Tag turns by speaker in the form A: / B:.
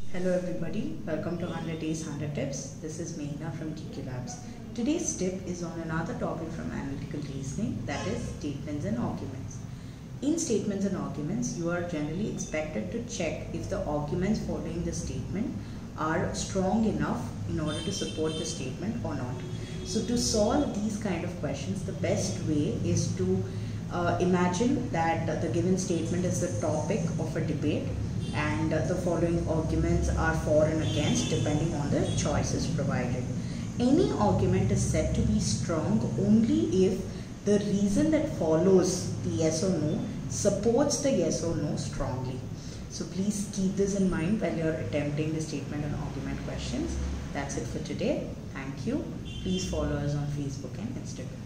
A: Hello everybody, welcome to 100 Days 100 Tips. This is Meghna from TQ Labs. Today's tip is on another topic from analytical reasoning, that is statements and arguments. In statements and arguments, you are generally expected to check if the arguments following the statement are strong enough in order to support the statement or not. So to solve these kind of questions, the best way is to imagine that the given statement is the topic of a debate and the following arguments are for and against depending on the choices provided. Any argument is said to be strong only if the reason that follows the yes or no supports the yes or no strongly. So please keep this in mind while you're attempting the statement and argument questions. That's it for today. Thank you. Please follow us on Facebook and Instagram.